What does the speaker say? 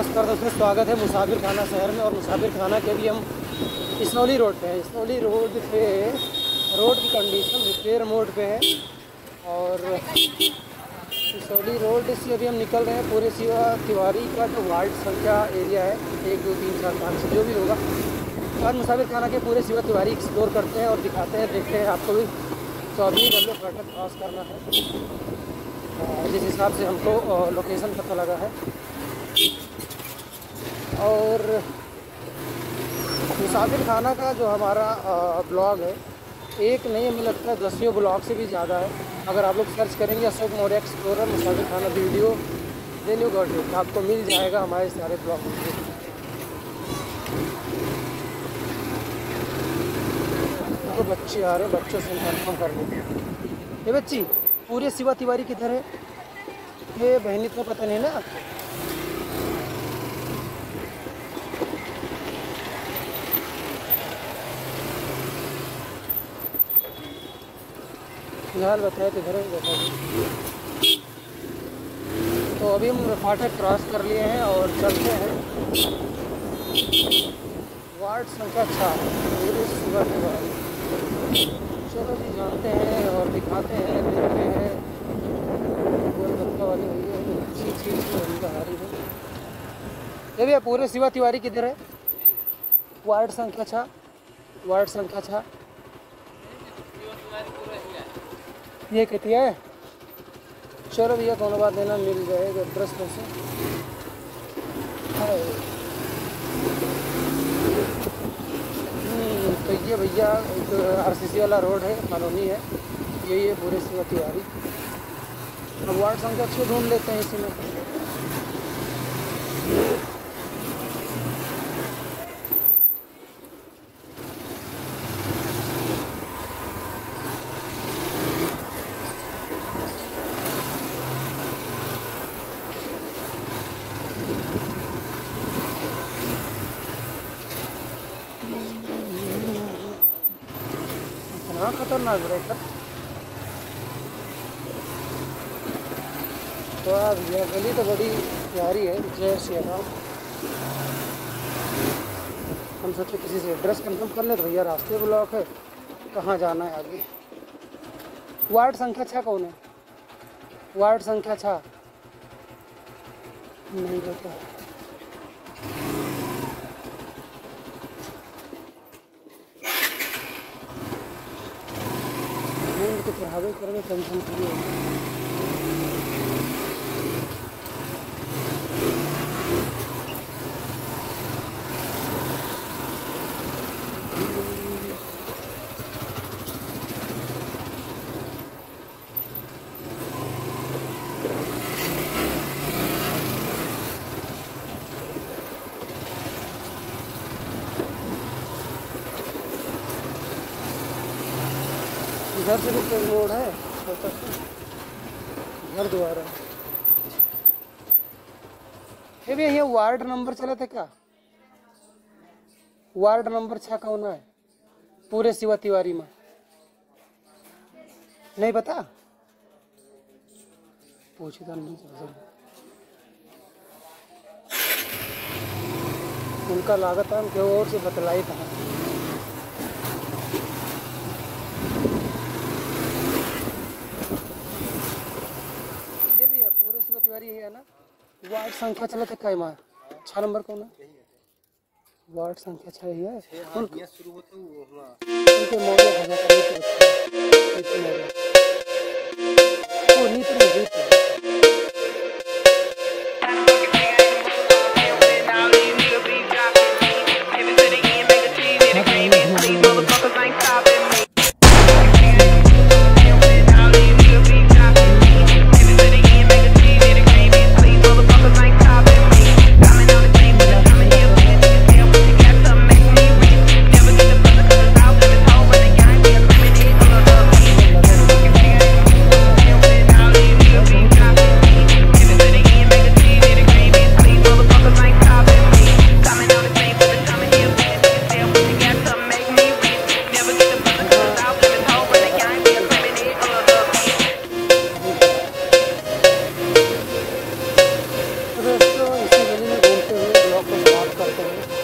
नमस्कार दोस्तों, स्वागत है मुसाफिर खाना शहर में। और मुसाफिर खाना के भी हम इसनौली रोड पे हैं। इसनौली रोड पे रोड की कंडीशन रिपेयर मोड पे है। और इसनौली रोड से अभी हम निकल रहे हैं पूरे शिवा तिवारी का जो वार्ड संख्या एरिया है 1 2 3 4 5 जो भी होगा। आज मुसाफिर खाना के पूरे शिवा तिवारी एक्सप्लोर करते हैं और दिखाते हैं, देखते हैं। आपको भी 24 गल्ले फाटक क्रॉस करना है, जिस हिसाब से हमको लोकेशन पता लगा है। और मुसाफिर खाना का जो हमारा ब्लॉग है, एक नहीं हमें लगता है 10 ब्लॉग से भी ज़्यादा है। अगर आप लोग सर्च करेंगे Ashok Maurya explorer Musafirkhana video then you got it, आपको मिल जाएगा हमारे सारे ब्लॉग। तो बच्चे आ रहे हैं, बच्चों से कन्फर्म कर लेते हैं। ये बच्ची पूरे शिवा तिवारी किधर है? ये बहनी तो पता नहीं ना। फिलहाल बताए तो घर बता दें। तो अभी हम फाटक क्रॉस कर लिए हैं और चलते हैं वार्ड संख्या 4 पूरे शिवा तिवारी। चलो जी, जानते हैं और दिखाते हैं, देखते हैं। गोलगप्पा वाली भैया आ रही है। ये भैया पूरे शिवा तिवारी किधर है? वार्ड संख्या 6, वार्ड संख्या 6 ये कहती है। चलो भैया, कौन बात देना, मिल जाएगा एड्रेस पर से। तो ये भैया एक RCC वाला रोड है, कॉलोनी है, यही है पूरे शिवा तिवारी। अब वार्ड संख्या 6 ढूंढ लेते हैं इसी में। इतना खतरनाक ब्रेकर। तो अब यह गली तो बड़ी प्यारी है, जय श्री राम। हम सोचे किसी से एड्रेस कंफर्म कर ले। तो भैया रास्ते ब्लॉक है, कहाँ जाना है आगे? वार्ड संख्या 6 कौन है? वार्ड संख्या 6 नहीं पता। तो चढ़ावे करने टेंशन फ्री होगी। इधर से भी कोई रोड है, घर द्वारा। ये भी यहाँ वार्ड नंबर चले थे क्या? वार्ड नंबर 6 कौन है पूरे शिवा तिवारी में? नहीं पता, पूछे तो नहीं चल। उनका लागत है कि और से बतलाई था। पूरे शिवा तिवारी है ना। वार्ड संख्या चला था क्या? 6 नंबर कौन है? वार्ड संख्या 6 ही है। उनके मौर्य भजा बात करते हैं।